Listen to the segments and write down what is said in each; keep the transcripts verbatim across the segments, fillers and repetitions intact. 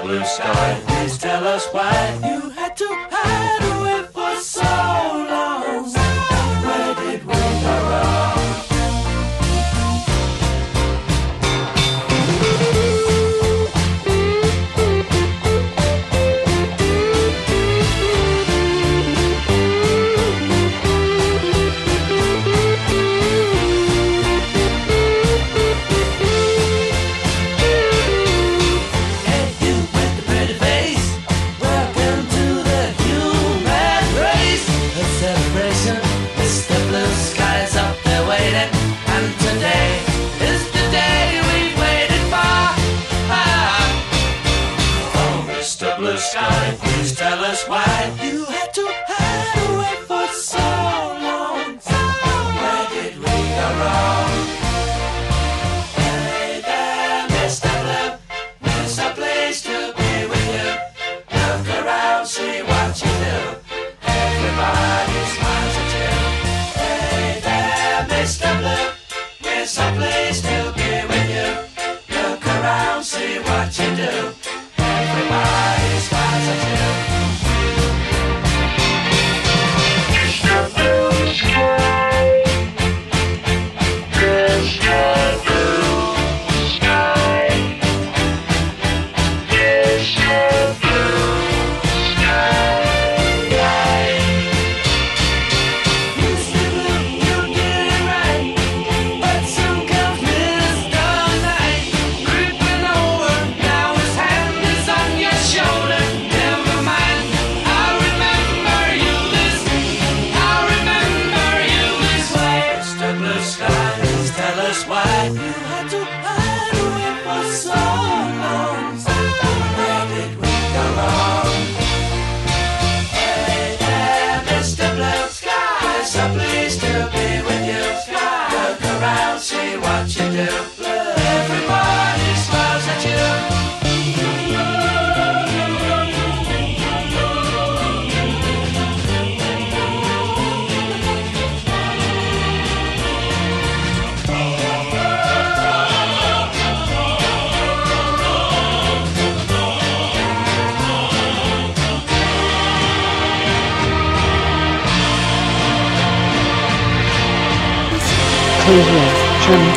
blue sky. Please tell us why you had to hide away for so long. Where did we go wrong? Blue sky, please tell us why you had to hide away for so long. Where did we go wrong? Hey there, Mister Blue, it's a place to be with you. Look around, see what you do. Everybody smiles at you. Hey there, Mister Blue, it's a place to be with you. Look around, see what you do. Everybody smiles at you. See what you do. Everybody smiles at you. Clues left. Jim,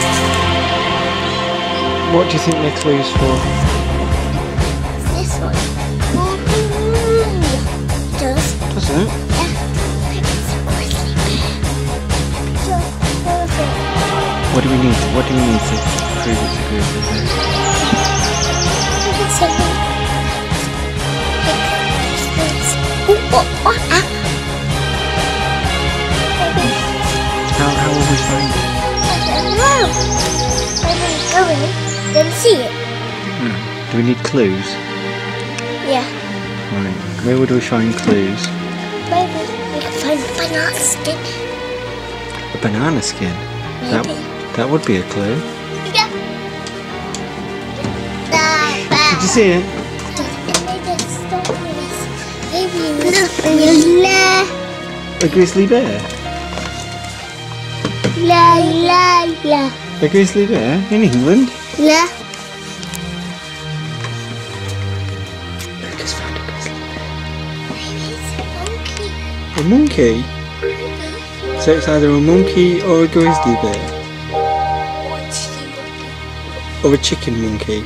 what do you think they're clues for? This one. Mm-hmm. Does. Does it? Yeah. What do we need? What do we need to prove it's a grizzly bear? How, how will we find it? When we go in, then see it. Hmm. Do we need clues? Yeah. Right. Where would we find clues? Maybe we can find a banana skin. A banana skin? Maybe. That, that would be a clue. Yeah. Did you see it? Maybe A grizzly bear? La la la. A grizzly bear in England? La. I just found a grizzly bear. Maybe it's a monkey. A monkey? So it's either a monkey or a grizzly bear? Or a chicken monkey?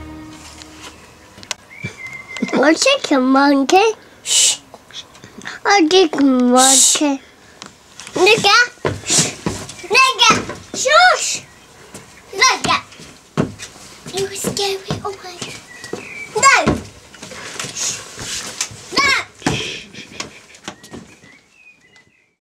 A chicken monkey. Shh. A chicken monkey. Nigga. Nigga. Shush. Nigga. You were scary. Oh my God.